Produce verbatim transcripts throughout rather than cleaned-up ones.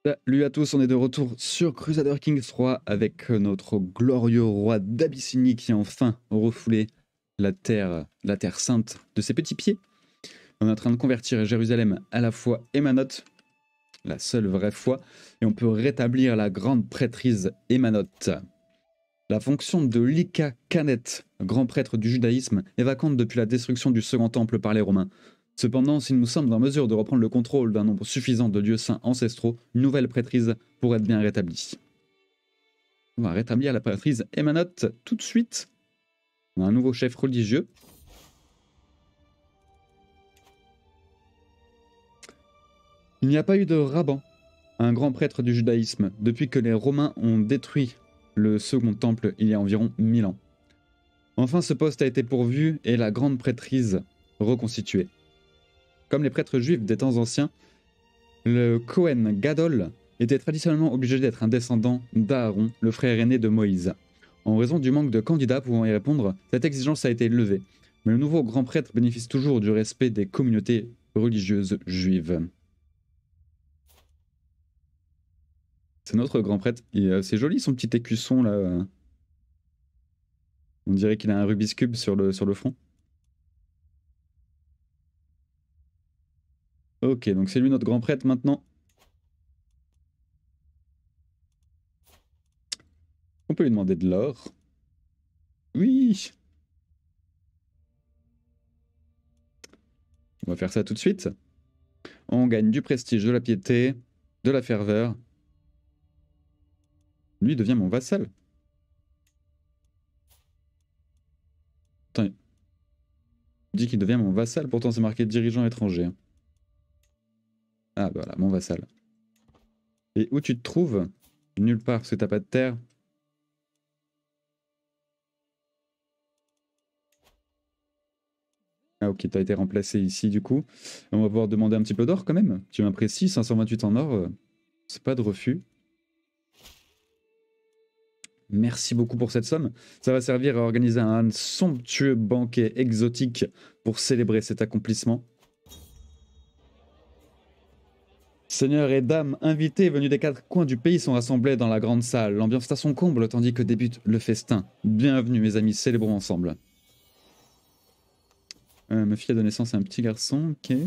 Salut à tous, on est de retour sur Crusader Kings trois avec notre glorieux roi d'Abyssinie qui a enfin refoulé la terre, la terre sainte de ses petits pieds. On est en train de convertir Jérusalem à la foi Émanote, la seule vraie foi, et on peut rétablir la grande prêtrise Émanote. La fonction de Lika Kanet, grand prêtre du judaïsme, est vacante depuis la destruction du second temple par les Romains. Cependant, si nous sommes en mesure de reprendre le contrôle d'un nombre suffisant de lieux saints ancestraux, une nouvelle prêtrise pourrait être bien rétablie. On va rétablir la prêtrise Émanote tout de suite. On a un nouveau chef religieux. Il n'y a pas eu de rabbin, un grand prêtre du judaïsme, depuis que les Romains ont détruit le second temple il y a environ mille ans. Enfin, ce poste a été pourvu et la grande prêtrise reconstituée. Comme les prêtres juifs des temps anciens, le Kohen Gadol était traditionnellement obligé d'être un descendant d'Aaron, le frère aîné de Moïse. En raison du manque de candidats pouvant y répondre, cette exigence a été levée, mais le nouveau grand prêtre bénéficie toujours du respect des communautés religieuses juives. C'est notre grand prêtre, c'est joli son petit écusson là. On dirait qu'il a un Rubik's Cube sur le, sur le front. Ok, donc c'est lui notre grand prêtre maintenant. On peut lui demander de l'or. Oui. On va faire ça tout de suite. On gagne du prestige, de la piété, de la ferveur. Lui devient mon vassal. Attends, il dit qu'il devient mon vassal, pourtant c'est marqué dirigeant étranger. Ah bah voilà, mon vassal. Et où tu te trouves? Nulle part, parce que t'as pas de terre. Ah ok, t'as été remplacé ici du coup. On va pouvoir demander un petit peu d'or quand même. Tu m'apprécies, cinq cent vingt-huit en or, euh, c'est pas de refus. Merci beaucoup pour cette somme. Ça va servir à organiser un somptueux banquet exotique pour célébrer cet accomplissement. Seigneurs et dames, invités venus des quatre coins du pays sont rassemblés dans la grande salle. L'ambiance est à son comble tandis que débute le festin. Bienvenue mes amis, célébrons ensemble. Euh, ma fille a donné naissance à un petit garçon, ok. Et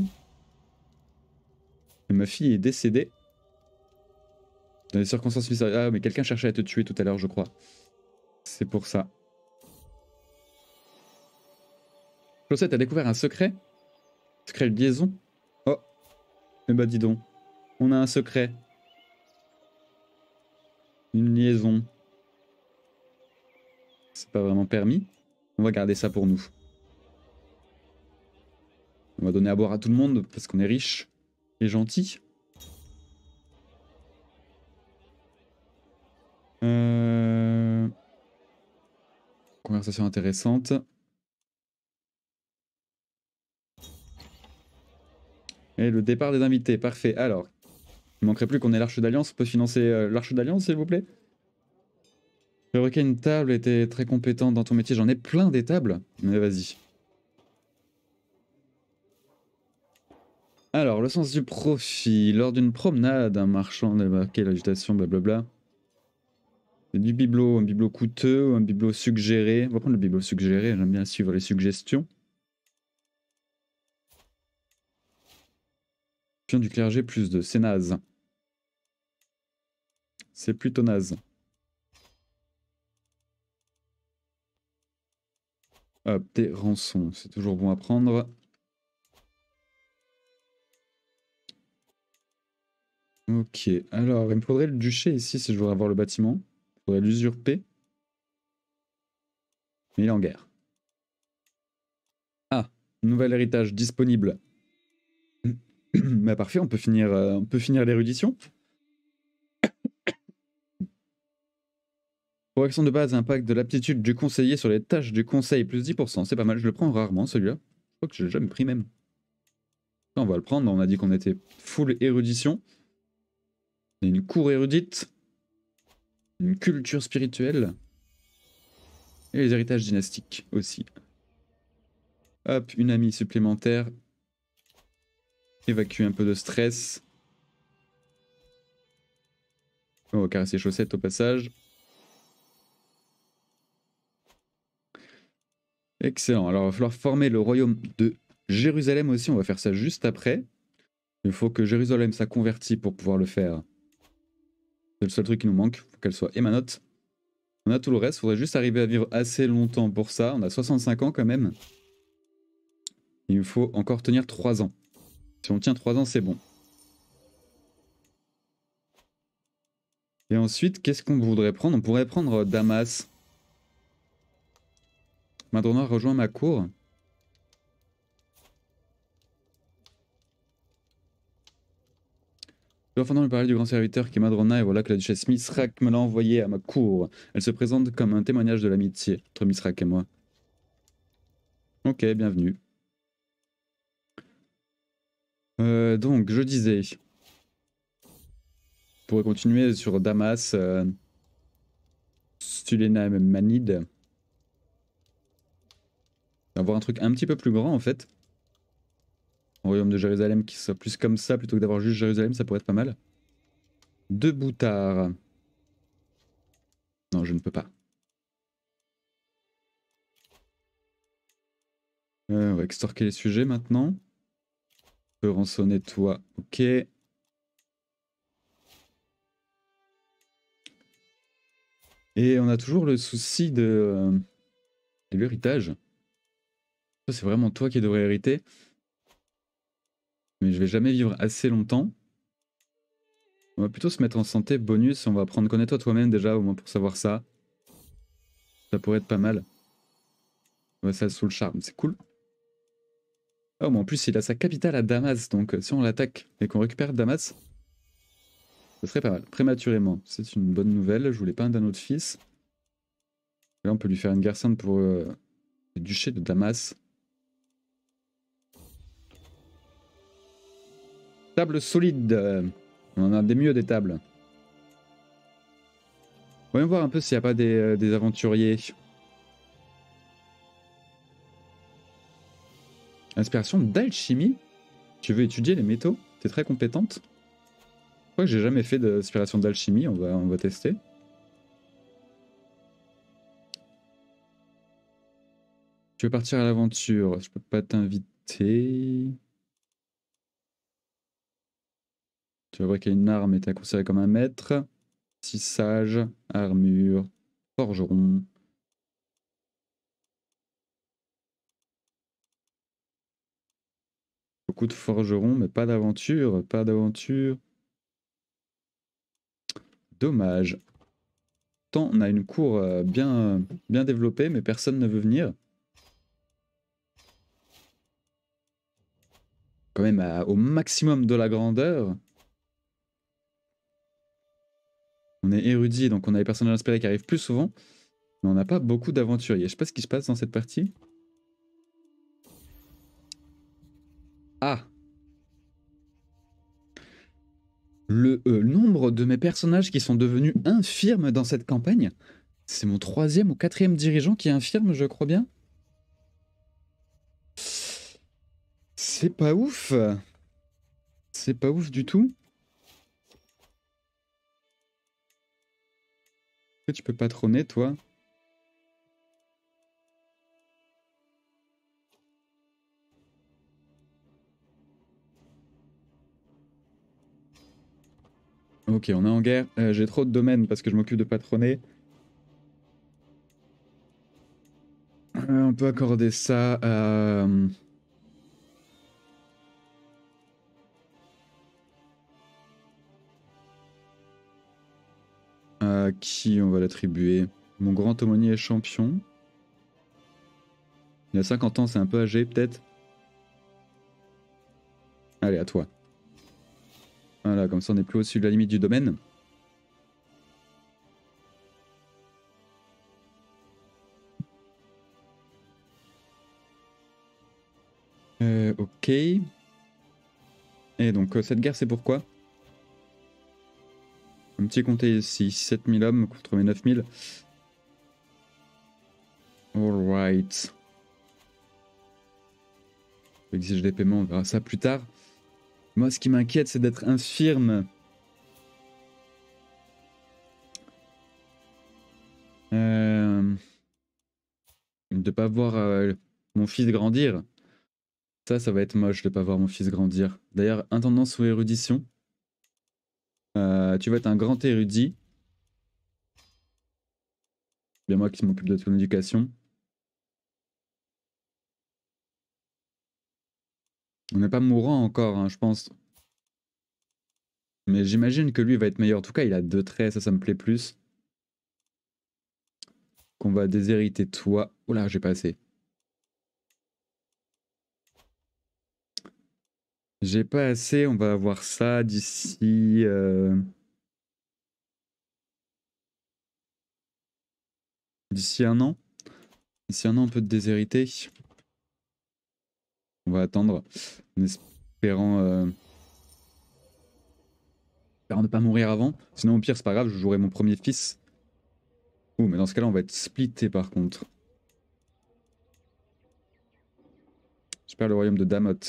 ma fille est décédée. Dans des circonstances mystérieuses. Ah mais quelqu'un cherchait à te tuer tout à l'heure je crois. C'est pour ça. Chaussette a découvert un secret? Secret de liaison? Oh, eh bah dis donc. On a un secret. Une liaison. C'est pas vraiment permis. On va garder ça pour nous. On va donner à boire à tout le monde parce qu'on est riche et gentil. Euh... Conversation intéressante. Et le départ des invités, parfait. Alors, il manquerait plus qu'on ait l'Arche d'Alliance. On peut financer euh, l'Arche d'Alliance, s'il vous plaît? Je requais une table, était très compétente dans ton métier. J'en ai plein des tables, mais vas-y. Alors, le sens du profit. Lors d'une promenade, un marchand a marqué l'agitation, blablabla. C'est du bibelot, un bibelot coûteux, un bibelot suggéré. On va prendre le bibelot suggéré, j'aime bien suivre les suggestions. Pion du clergé plus deux, c'est naze. C'est plutôt naze. Hop, des rançons, c'est toujours bon à prendre. Ok, alors il me faudrait le duché ici si je voudrais avoir le bâtiment. Il faudrait l'usurper. Mais il est en guerre. Ah, nouvel héritage disponible. Bah parfait, on peut finir, euh, on peut finir l'érudition. Correction de base, impact de l'aptitude du conseiller sur les tâches du conseil, plus dix pour cent. C'est pas mal, je le prends rarement celui-là. Je crois que je l'ai jamais pris même. On va le prendre, on a dit qu'on était full érudition. On a une cour érudite. Une culture spirituelle. Et les héritages dynastiques aussi. Hop, une amie supplémentaire. Évacuer un peu de stress. On va caresser les chaussettes au passage. Excellent. Alors, il va falloir former le royaume de Jérusalem aussi. On va faire ça juste après. Il faut que Jérusalem soit convertie pour pouvoir le faire. C'est le seul truc qui nous manque. Il faut qu'elle soit émanote. On a tout le reste. Il faudrait juste arriver à vivre assez longtemps pour ça. On a soixante-cinq ans quand même. Il nous faut encore tenir trois ans. Si on tient trois ans, c'est bon. Et ensuite, qu'est-ce qu'on voudrait prendre? On pourrait prendre Damas. Madrona rejoint ma cour. Je dois entendre parler du grand serviteur qui est Madrona et voilà que la duchesse Misrak me l'a envoyé à ma cour. Elle se présente comme un témoignage de l'amitié entre Misrak et moi. Ok, bienvenue. Euh, donc, je disais... On pourrait continuer sur Damas, euh, Stulena Manide. Avoir un truc un petit peu plus grand en fait. Un royaume de Jérusalem qui soit plus comme ça plutôt que d'avoir juste Jérusalem, ça pourrait être pas mal. Deux boutards. Non, je ne peux pas. Euh, on va extorquer les sujets maintenant. On peut rançonner toi, ok. Et on a toujours le souci de, euh, de l'héritage. Ça, c'est vraiment toi qui devrais hériter. Mais je vais jamais vivre assez longtemps. On va plutôt se mettre en santé, bonus. On va apprendre connais-toi toi-même déjà, au moins pour savoir ça. Ça pourrait être pas mal. On va ça sous le charme, c'est cool. Oh, mais en plus, il a sa capitale à Damas, donc si on l'attaque et qu'on récupère Damas, ce serait pas mal. Prématurément, c'est une bonne nouvelle. Je voulais pas un d'un autre fils. Là, on peut lui faire une guerre sainte pour euh, le duché de Damas. Table solide. On en a des mieux des tables. Voyons voir un peu s'il n'y a pas des, euh, des aventuriers. Inspiration d'alchimie. Tu veux étudier les métaux? T'es très compétente. Je crois que j'ai jamais fait d'inspiration d'alchimie. On va, on va tester. Tu veux partir à l'aventure? Je peux pas t'inviter. Tu vas voir qu'il y a une arme et t'es considéré comme un maître. Tissage, armure, forgeron. Beaucoup de forgerons, mais pas d'aventure, pas d'aventure. Dommage. Tant on a une cour euh, bien, bien développée, mais personne ne veut venir. Quand même à, au maximum de la grandeur. On est érudit, donc on a les personnages inspirés qui arrivent plus souvent. Mais on n'a pas beaucoup d'aventuriers. Je sais pas ce qui se passe dans cette partie. Ah! Le euh, nombre de mes personnages qui sont devenus infirmes dans cette campagne. C'est mon troisième ou quatrième dirigeant qui est infirme, je crois bien. C'est pas ouf. C'est pas ouf du tout. Que tu peux patronner, toi? Ok, on est en guerre. Euh, J'ai trop de domaines parce que je m'occupe de patronner. Euh, on peut accorder ça à... à qui on va l'attribuer? Mon grand aumônier est champion. Il a cinquante ans, c'est un peu âgé peut-être. Allez, à toi. Voilà, comme ça on n'est plus au-dessus de la limite du domaine. Euh, ok. Et donc, euh, cette guerre, c'est pourquoi? Un petit comté ici, sept mille hommes contre mes neuf mille. Alright. Exige des paiements, on verra ça plus tard. Moi, ce qui m'inquiète, c'est d'être infirme. de pas voir euh, mon fils grandir. Ça, ça va être moche de pas voir mon fils grandir. D'ailleurs, intendance ou érudition. Euh, tu vas être un grand érudit. Bien moi qui m'occupe de ton éducation. On n'est pas mourant encore, hein, je pense. Mais j'imagine que lui va être meilleur. En tout cas, il a deux traits, ça, ça me plaît plus. Qu'on va déshériter toi. Oula, j'ai pas assez. J'ai pas assez, on va avoir ça d'ici... Euh... D'ici un an. D'ici un an, on peut te déshériter. On va attendre, en espérant, euh... espérant ne pas mourir avant. Sinon, au pire, c'est pas grave, je jouerai mon premier fils. Ouh, mais dans ce cas-là, on va être splitté par contre. Je perds le royaume de Damot.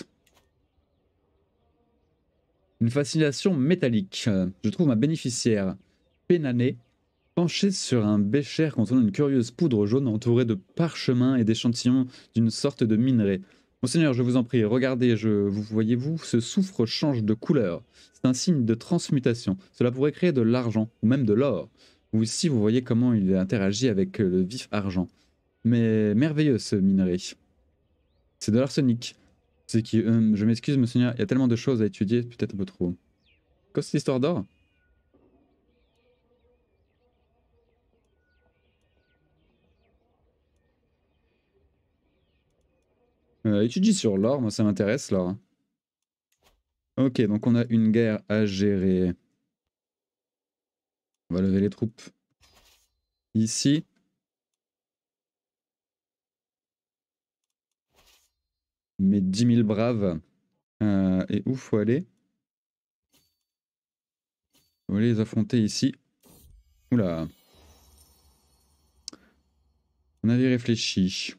Une fascination métallique. Je trouve ma bénéficiaire, Pénané, penchée sur un bécher contenant une curieuse poudre jaune entourée de parchemins et d'échantillons d'une sorte de minerai. Monseigneur, je vous en prie, regardez, je, vous voyez-vous, ce soufre change de couleur. C'est un signe de transmutation. Cela pourrait créer de l'argent, ou même de l'or. Ou ici, vous voyez comment il interagit avec le vif argent. Mais merveilleux ce minerai. C'est de l'arsenic. C'est qui, euh, je m'excuse, monseigneur, il y a tellement de choses à étudier, peut-être un peu trop. Quoi, cette histoire d'or? euh, Étudie sur l'or, moi ça m'intéresse l'or. Ok, donc on a une guerre à gérer. On va lever les troupes ici. Mes dix mille braves. Euh, et où faut aller? On va aller les affronter ici. Oula. On avait réfléchi.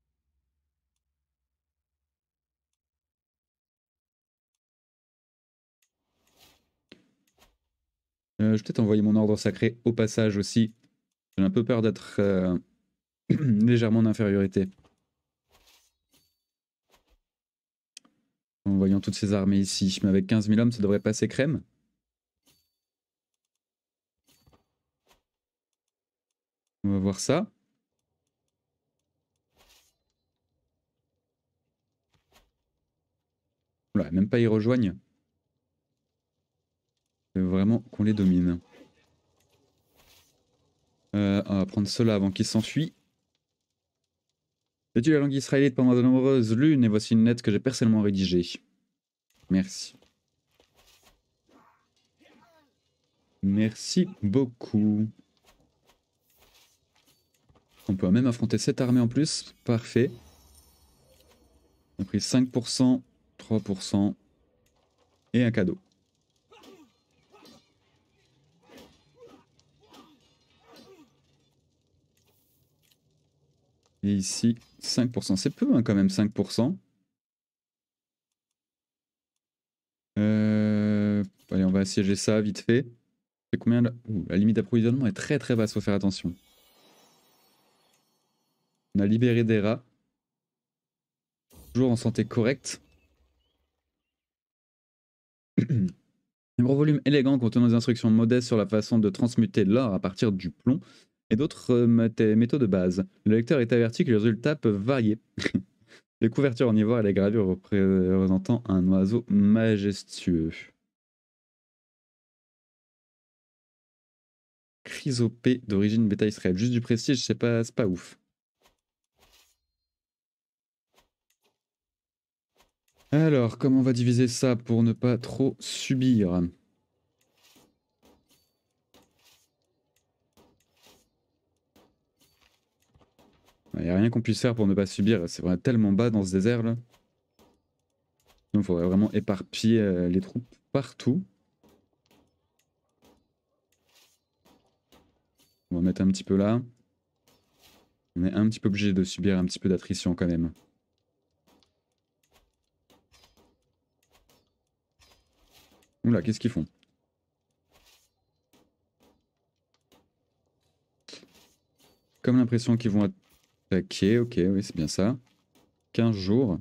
Euh, je vais peut-être envoyer mon ordre sacré au passage aussi. J'ai un peu peur d'être euh, légèrement en infériorité. En voyant toutes ces armées ici. Mais avec quinze mille hommes, ça devrait passer crème. On va voir ça. Oula, même pas y rejoignent. Vraiment qu'on les domine. Euh, on va prendre cela avant qu'ils s'enfuient. J'ai la langue israélite pendant de nombreuses lunes et voici une lettre que j'ai personnellement rédigée. Merci. Merci beaucoup. On peut même affronter cette armée en plus. Parfait. On a pris cinq pour cent, trois pour cent et un cadeau. Et ici, cinq pour cent. C'est peu hein, quand même, cinq pour cent. Euh... Allez, on va assiéger ça vite fait. C'est combien là? Ouh, la limite d'approvisionnement est très très basse, faut faire attention. On a libéré des rats. Toujours en santé correcte. Un gros volume élégant contenant des instructions modestes sur la façon de transmuter l'or à partir du plomb et d'autres euh, métaux de base. Le lecteur est averti que les résultats peuvent varier. Les couvertures en ivoire et les gravures représentant un oiseau majestueux. Chrysopée d'origine bêta Israël. Juste du prestige, c'est pas, pas ouf. Alors, comment on va diviser ça pour ne pas trop subir? Il n'y a rien qu'on puisse faire pour ne pas subir. C'est vraiment tellement bas dans ce désert là. Donc il faudrait vraiment éparpiller euh, les troupes partout. On va mettre un petit peu là. On est un petit peu obligé de subir un petit peu d'attrition quand même. Oula, qu'est-ce qu'ils font? Comme l'impression qu'ils vont Ok, ok, oui, c'est bien ça. quinze jours.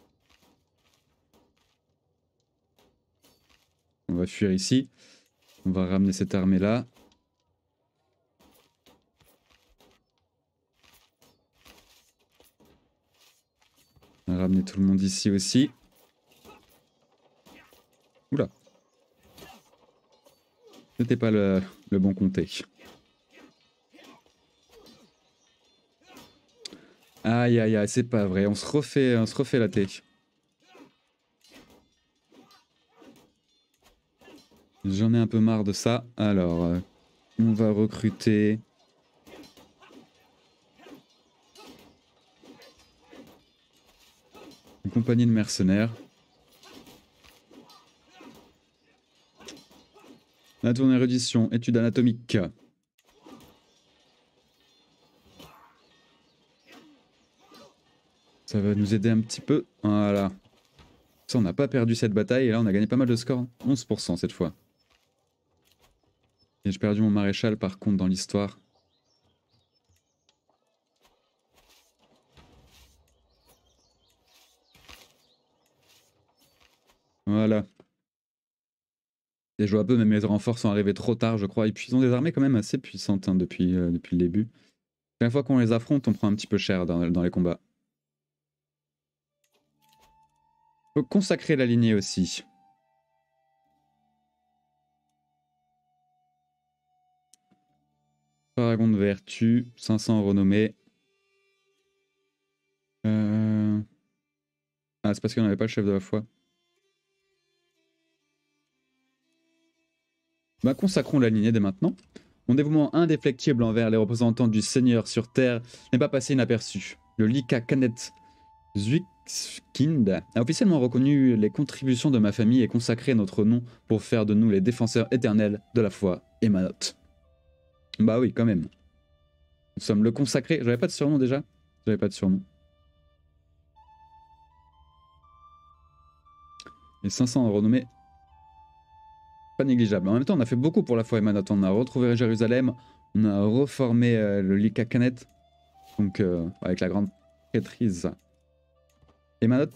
On va fuir ici. On va ramener cette armée-là. On va ramener tout le monde ici aussi. Oula. C'était pas le, le bon comté. Aïe aïe aïe, c'est pas vrai. On se refait, on se refait la tête. J'en ai un peu marre de ça. Alors, euh, on va recruter. Une compagnie de mercenaires. La tournée érudition, étude anatomique. Ça va nous aider un petit peu. Voilà. Ça, on n'a pas perdu cette bataille et là, on a gagné pas mal de scores. onze pour cent cette fois. Et j'ai perdu mon maréchal par contre dans l'histoire. Voilà. Et je vois un peu, même les renforts sont arrivés trop tard, je crois. Et puis ils ont des armées quand même assez puissantes hein, depuis, euh, depuis le début. Chaque fois qu'on les affronte, on prend un petit peu cher dans, dans les combats. Faut consacrer la lignée aussi. Paragon de vertu, cinq cents renommée. Euh... Ah, c'est parce qu'on n'avait pas le chef de la foi. Bah, consacrons la lignée dès maintenant. Mon dévouement indéflectible envers les représentants du Seigneur sur Terre n'est pas passé inaperçu. Le Lika Kanet Zwickskind a officiellement reconnu les contributions de ma famille et consacré notre nom pour faire de nous les défenseurs éternels de la foi Emanot. Bah oui, quand même. Nous sommes le consacré. J'avais pas de surnom déjà? J'avais pas de surnom. Et cinq cents en renommée. Pas négligeable. En même temps, on a fait beaucoup pour la foi Emanot. On a retrouvé Jérusalem. On a reformé euh, le Lika Kanet. Donc, euh, avec la grande prêtrise. Emanot.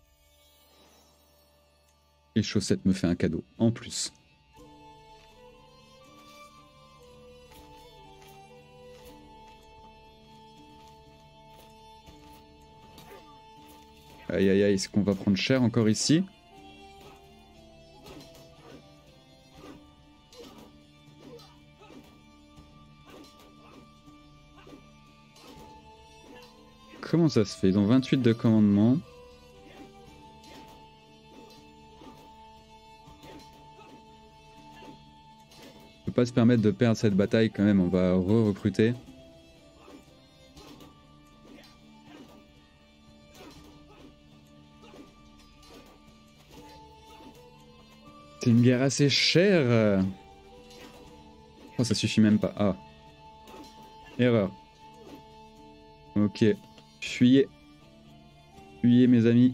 Et Chaussette me fait un cadeau en plus. Aïe aïe aïe, est-ce qu'on va prendre cher encore ici? Comment ça se fait? Ils ont vingt-huit de commandement. On peut pas se permettre de perdre cette bataille quand même, on va re-recruter. C'est une guerre assez chère. Oh, ça suffit même pas. Ah. Erreur. Ok. Fuyez. Fuyez mes amis.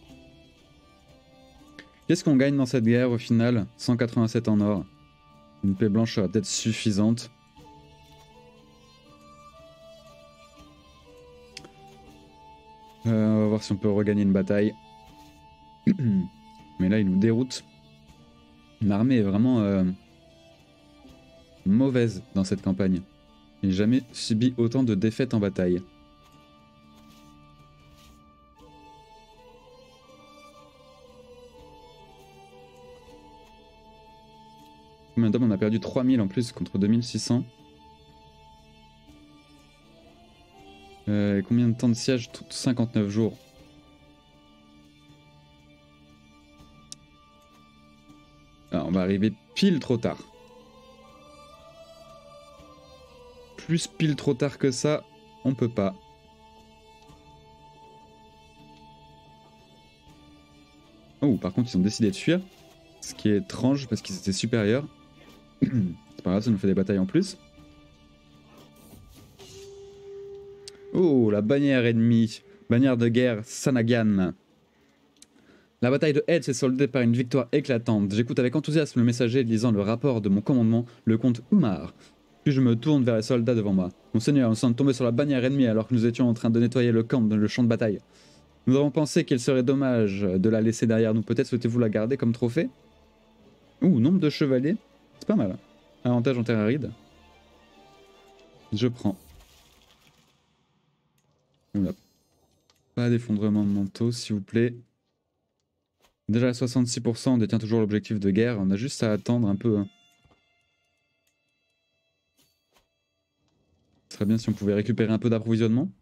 Qu'est-ce qu'on gagne dans cette guerre au final? cent quatre-vingt-sept en or. Une paix blanche sera peut-être suffisante. Euh, on va voir si on peut regagner une bataille. Mais là, il nous déroute. L'armée est vraiment euh, mauvaise dans cette campagne. Il n'a jamais subi autant de défaites en bataille. Combien d'hommes? On a perdu trois mille en plus contre deux mille six cents. Euh, combien de temps de siège? cinquante-neuf jours. Ah, on va arriver pile trop tard. Plus pile trop tard que ça, on peut pas. Oh, par contre, ils ont décidé de fuir. Ce qui est étrange parce qu'ils étaient supérieurs. C'est pas grave, ça nous fait des batailles en plus. Oh, la bannière ennemie. Bannière de guerre Sanagan. La bataille de Head s'est soldée par une victoire éclatante. J'écoute avec enthousiasme le messager lisant le rapport de mon commandement, le comte Umar. Puis je me tourne vers les soldats devant moi. Monseigneur, nous sommes tombés sur la bannière ennemie alors que nous étions en train de nettoyer le camp dans le champ de bataille. Nous avons pensé qu'il serait dommage de la laisser derrière nous. Peut-être souhaitez-vous la garder comme trophée? Ouh, nombre de chevaliers. C'est pas mal. Avantage en terre aride. Je prends. Oula. Pas d'effondrement de manteau, s'il vous plaît. Déjà à soixante-six pour cent, on détient toujours l'objectif de guerre. On a juste à attendre un peu. Hein. Ce serait bien si on pouvait récupérer un peu d'approvisionnement.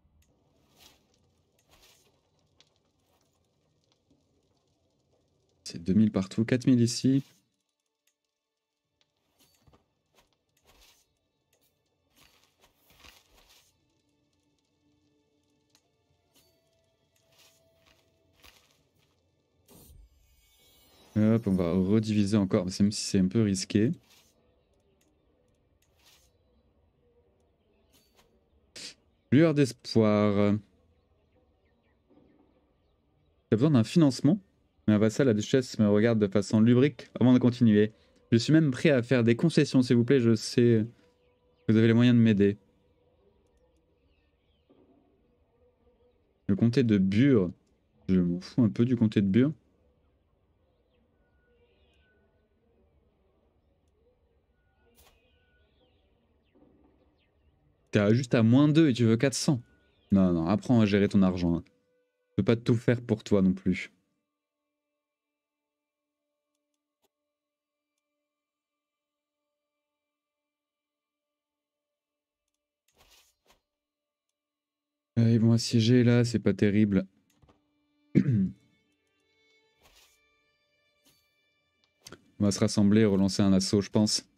C'est deux mille partout, quatre mille ici. Hop, on va rediviser encore, même si c'est un peu risqué. Lueur d'espoir. T'as besoin d'un financement? Mais un vassal, la duchesse me regarde de façon lubrique avant de continuer. Je suis même prêt à faire des concessions, s'il vous plaît, je sais que vous avez les moyens de m'aider. Le comté de Bure. Je m'en fous un peu du comté de Bure. T'es juste à moins deux et tu veux quatre cents. Non, non, apprends à gérer ton argent. Hein. Je peux pas tout faire pour toi non plus. Euh, ils vont assiéger là, c'est pas terrible. On va se rassembler et relancer un assaut, je pense.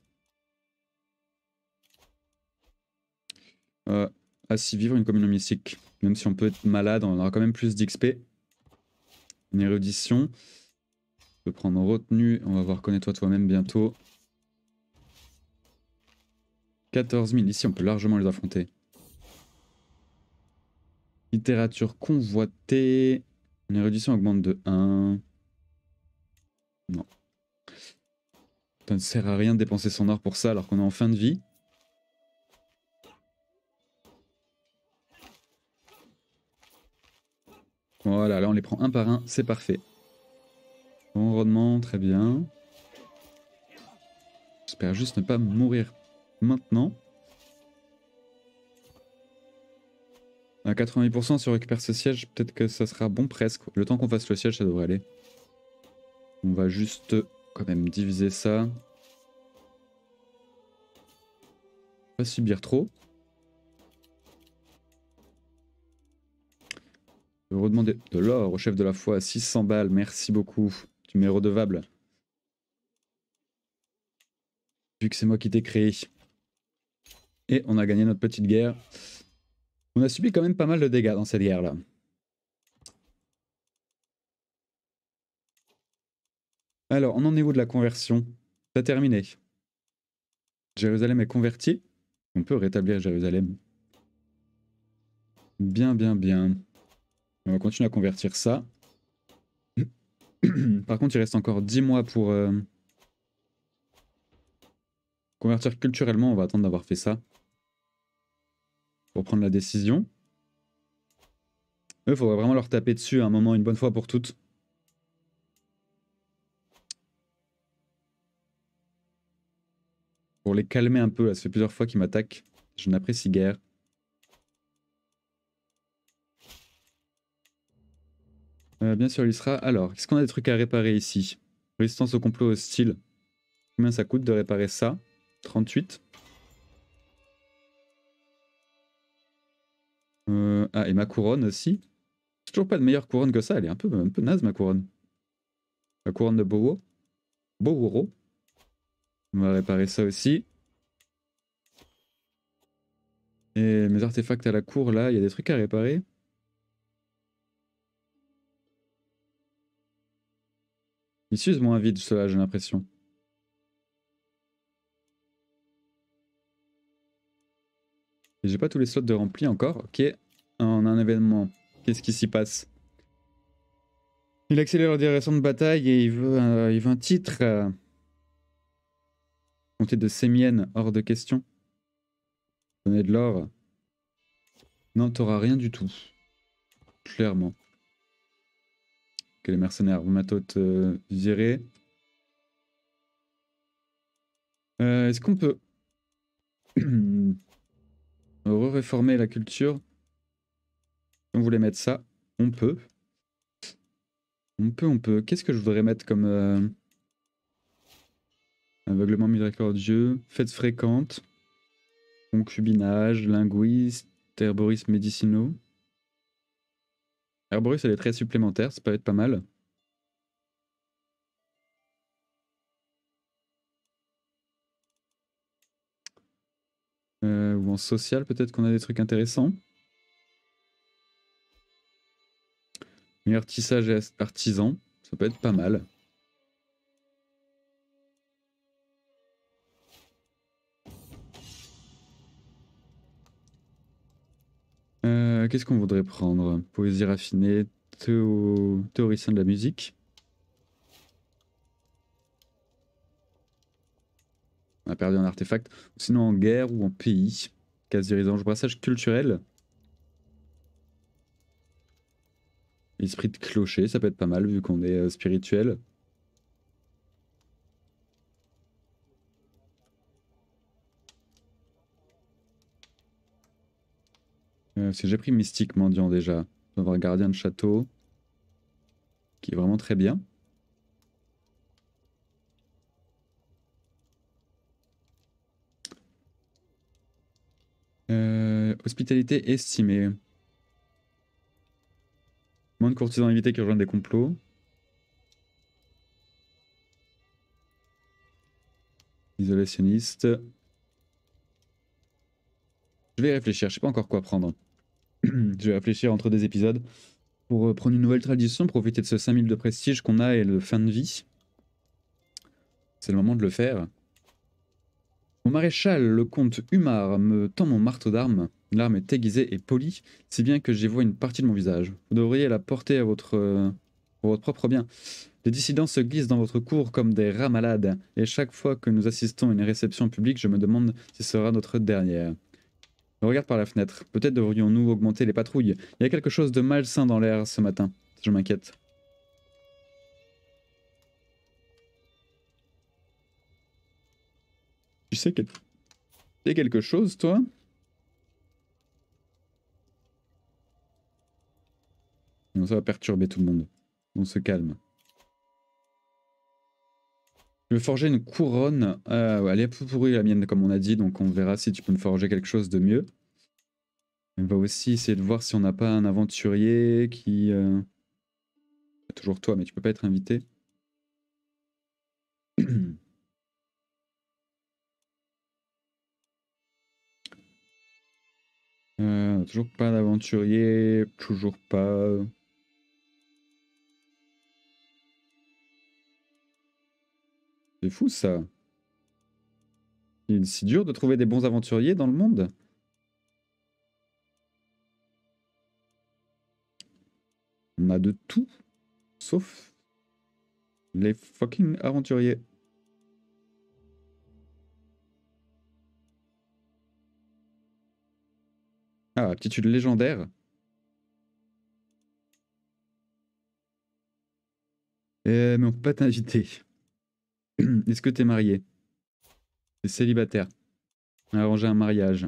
Euh, Assis vivre une communion mystique. Même si on peut être malade, on aura quand même plus d'X P. Une érudition. On peut prendre retenue. On va voir connais-toi toi-même bientôt. quatorze mille. Ici, on peut largement les affronter. Littérature convoitée. Une érudition augmente de un. Non. Ça ne sert à rien de dépenser son or pour ça alors qu'on est en fin de vie. Voilà, là on les prend un par un, c'est parfait. Bon rendement, très bien. J'espère juste ne pas mourir maintenant. À quatre-vingt-dix pour cent si on récupère ce siège, peut-être que ça sera bon presque. Le temps qu'on fasse le siège, ça devrait aller. On va juste quand même diviser ça. Pas subir trop. Je vais redemander de l'or au chef de la foi à six cents balles. Merci beaucoup. Tu m'es redevable. Vu que c'est moi qui t'ai créé. Et on a gagné notre petite guerre. On a subi quand même pas mal de dégâts dans cette guerre-là. Alors, on en est où de la conversion? C'est terminé. Jérusalem est convertie. On peut rétablir Jérusalem. Bien, bien, bien. On va continuer à convertir ça. Par contre, il reste encore dix mois pour euh, convertir culturellement. On va attendre d'avoir fait ça. Pour prendre la décision. Il faudrait vraiment leur taper dessus à un moment, une bonne fois pour toutes. Pour les calmer un peu. Là, ça fait plusieurs fois qu'ils m'attaquent. Je n'apprécie guère. Euh, bien sûr, il sera. Alors, est-ce qu'on a des trucs à réparer ici? Résistance au complot hostile. Combien ça coûte de réparer ça? trente-huit. Euh, ah, et ma couronne aussi. J'ai toujours pas de meilleure couronne que ça. Elle est un peu, un peu naze, ma couronne. La couronne de Bowo. Boworo. On va réparer ça aussi. Et mes artefacts à la cour, là, il y a des trucs à réparer. Ils s'usent moins vite, cela, j'ai l'impression. Et j'ai pas tous les slots de remplis encore. Ok, on a un événement. Qu'est-ce qui s'y passe? Il accélère la direction de bataille et il veut, euh, il veut un titre. Euh... Comté de Sémienne, hors de question. Donner de l'or. Non, t'auras rien du tout. Clairement. Ok, les mercenaires, vous m'attendez euh, virer. Euh, Est-ce qu'on peut re-réformer la culture? On voulait mettre ça. On peut. On peut, on peut. Qu'est-ce que je voudrais mettre comme... Euh... Aveuglement miséricordieux, fêtes fréquentes, concubinage, linguiste, herborisme médicinaux. Herboris, elle est très supplémentaire, ça peut être pas mal. Euh, ou en social, peut-être qu'on a des trucs intéressants. Meilleur tissage et artisan, ça peut être pas mal. Euh, Qu'est-ce qu'on voudrait prendre? Poésie raffinée, théo... théoricien de la musique. On a perdu un artefact. Sinon en guerre ou en pays. Casse dirigeant, brassage culturel. Esprit de clocher, ça peut être pas mal vu qu'on est euh, spirituel. Euh, parce que j'ai pris mystique mendiant déjà. On va avoir gardien de château. Qui est vraiment très bien. Euh, hospitalité estimée. Moins de courtisans invités qui rejoignent des complots. Isolationniste. Je vais y réfléchir, je sais pas encore quoi prendre. Je vais réfléchir entre des épisodes pour prendre une nouvelle tradition, profiter de ce cinq mille de prestige qu'on a et le fin de vie. C'est le moment de le faire. Mon maréchal, le comte Humar, me tend mon marteau d'armes. L'arme est aiguisée et polie, si bien que j'y vois une partie de mon visage. Vous devriez la porter à votre, euh, pour votre propre bien. Les dissidents se glissent dans votre cour comme des rats malades, et chaque fois que nous assistons à une réception publique, je me demande si ce sera notre dernière. Je regarde par la fenêtre. Peut-être devrions-nous augmenter les patrouilles. Il y a quelque chose de malsain dans l'air ce matin. Je m'inquiète. Tu sais quel... tu sais quelque chose, toi? Non, ça va perturber tout le monde. On se calme. Je vais forger une couronne. Euh, ouais, elle est un peu pourrie la mienne, comme on a dit, donc on verra si tu peux me forger quelque chose de mieux. On va aussi essayer de voir si on n'a pas un aventurier qui... Euh... Toujours toi, mais tu peux pas être invité. euh, toujours pas d'aventurier, toujours pas... C'est fou ça. Il est si dur de trouver des bons aventuriers dans le monde. On a de tout, sauf les fucking aventuriers. Ah, aptitude légendaire. Euh, mais on peut pas t'inviter. Est-ce que t'es marié? T'es célibataire? Arranger un mariage.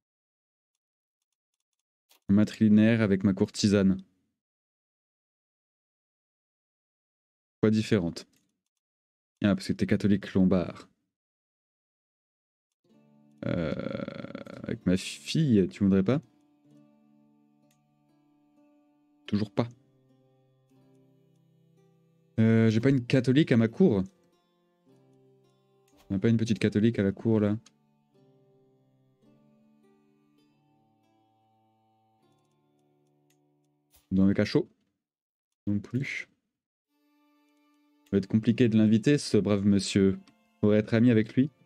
Un matrilinéaire avec ma courtisane. Quoi différente? Ah, parce que t'es catholique lombard. Euh, avec ma fille, tu voudrais pas? Toujours pas. Euh, j'ai pas une catholique à ma cour? On a pas une petite catholique à la cour, là? Dans le cachot? Non plus. Ça va être compliqué de l'inviter, ce brave monsieur. Faudrait être ami avec lui.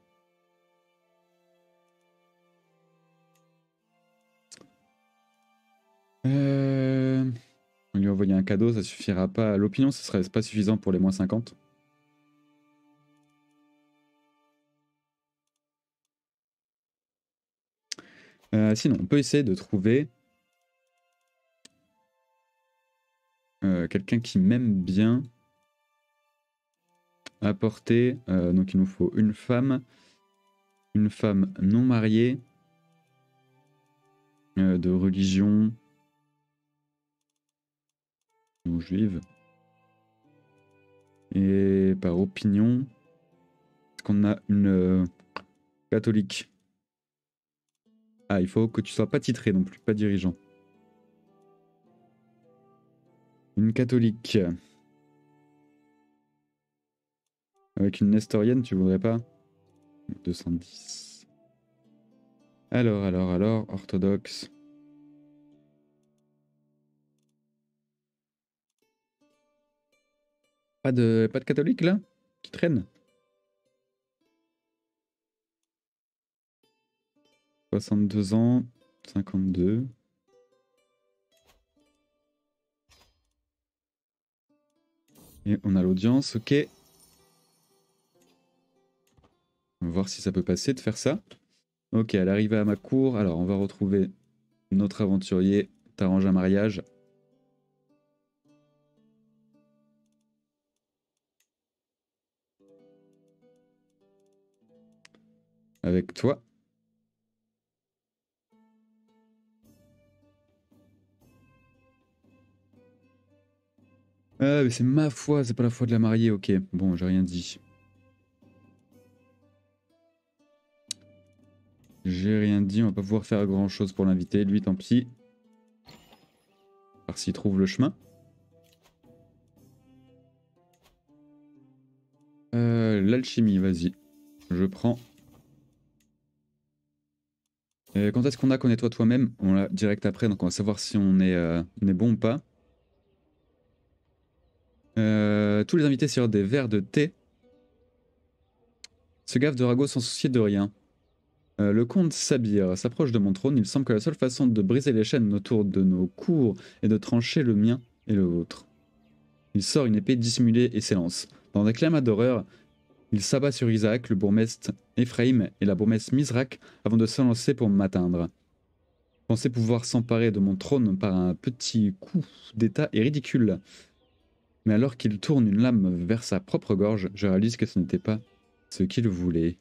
Euh... On lui envoyer un cadeau, ça suffira pas. L'opinion, ce serait pas suffisant pour les moins cinquante. Euh, sinon, on peut essayer de trouver euh, quelqu'un qui m'aime bien. Apporter, euh, donc il nous faut une femme, une femme non mariée, euh, de religion non juive, et par opinion, est-ce qu'on a une euh, catholique? Ah, il faut que tu sois pas titré non plus, pas dirigeant. Une catholique. Avec une nestorienne, tu voudrais pas? deux cent dix. Alors, alors, alors, orthodoxe. Pas de, pas de catholique là? Qui traîne? soixante-deux ans, cinquante-deux. Et on a l'audience, ok. On va voir si ça peut passer de faire ça. Ok, elle arrive à ma cour. Alors, on va retrouver notre aventurier. T'arranges un mariage. Avec toi. Ah, mais c'est ma foi, c'est pas la foi de la mariée. Ok, bon, j'ai rien dit. J'ai rien dit, on va pas pouvoir faire grand chose pour l'inviter. Lui, tant pis. Par s'il trouve le chemin. Euh, L'alchimie, vas-y. Je prends. Euh, quand est-ce qu'on a Connais-toi toi-même? On l'a direct après, donc on va savoir si on est, euh, on est bon ou pas. Euh, tous les invités sur des verres de thé se gavent de ragots sans soucier de rien. Euh, le comte Sabir s'approche de mon trône. Il semble que la seule façon de briser les chaînes autour de nos cours est de trancher le mien et le vôtre. Il sort une épée dissimulée et s'élance. Dans un climat d'horreur, il s'abat sur Isaac, le bourgmestre Ephraim et la bourgmestre Mizrak avant de s'élancer pour m'atteindre. Penser pouvoir s'emparer de mon trône par un petit coup d'état est ridicule. Mais alors qu'il tourne une lame vers sa propre gorge, je réalise que ce n'était pas ce qu'il voulait.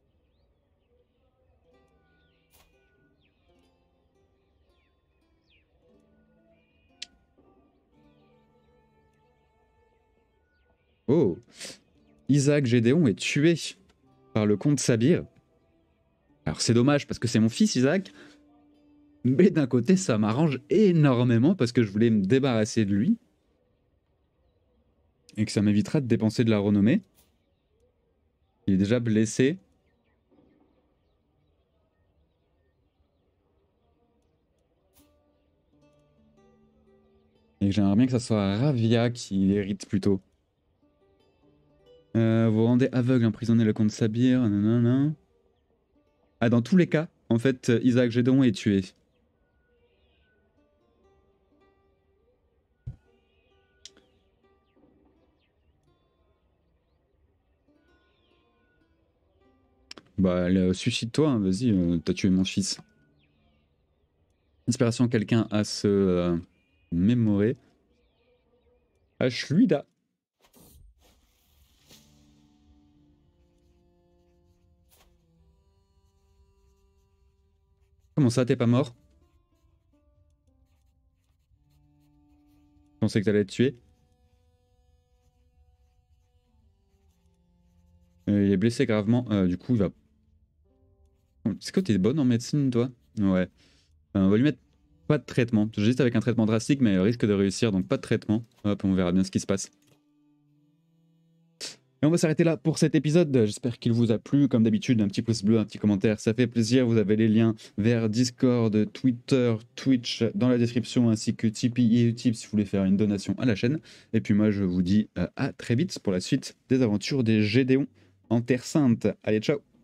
Oh! Isaac Gédéon est tué par le comte Sabir. Alors c'est dommage parce que c'est mon fils Isaac, mais d'un côté ça m'arrange énormément parce que je voulais me débarrasser de lui et que ça m'évitera de dépenser de la renommée. Il est déjà blessé. Et j'aimerais bien que ça soit Ravia qui l'hérite plutôt. Euh, vous rendez aveugle, emprisonner le comte Sabir. Nanana. Ah, dans tous les cas, en fait, Isaac Gédéon est tué. Bah, euh, suicide-toi, hein, vas-y, euh, t'as tué mon fils. Inspiration, quelqu'un à se euh, mémorer. Ashluida. Comment ça, t'es pas mort? Je pensais que t'allais être tué. Euh, il est blessé gravement, euh, du coup il va... Est-ce que t'es bonne en médecine, toi? Ouais. Euh, on va lui mettre pas de traitement. Juste avec un traitement drastique, mais il risque de réussir, donc pas de traitement. Hop, on verra bien ce qui se passe. Et on va s'arrêter là pour cet épisode. J'espère qu'il vous a plu. Comme d'habitude, un petit pouce bleu, un petit commentaire, ça fait plaisir. Vous avez les liens vers Discord, Twitter, Twitch dans la description, ainsi que Tipeee et Utip si vous voulez faire une donation à la chaîne. Et puis moi, je vous dis euh, à très vite pour la suite des aventures des Gédéons en Terre Sainte. Allez, ciao!